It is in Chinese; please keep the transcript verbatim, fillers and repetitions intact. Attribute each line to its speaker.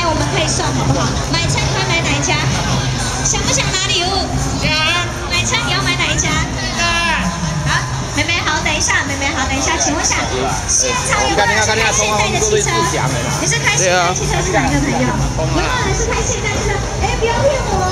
Speaker 1: 我们可以送，好不好？买车你会买哪一家？想不想拿礼物？想。买车你要买哪一家？好，妹妹好，等一下，妹妹好，等一下，请问一下，现场有没有人是开现代的汽车？你是开现代汽车是哪一个朋友？有没有人是开现代汽车？哎，不要骗我！